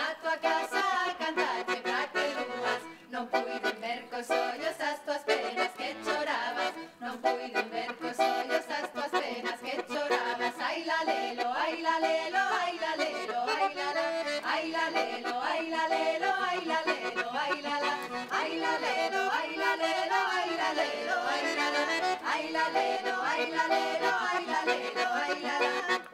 a tua casa a cantarche pra que rúas. Non puiden ver cos ollos as tuas penas que chorabas. Non puiden ver cos ollos as tuas penas que chorabas. Ai la lelo, ai la lelo, ai la lelo, ai la la. Ai la lelo, ai la lelo, ai la lelo, ai la la. Ai la lelo, ai la lelo, ai la lelo, ai la la. Ai la lelo, ai la lelo, ai la lelo, ai la la.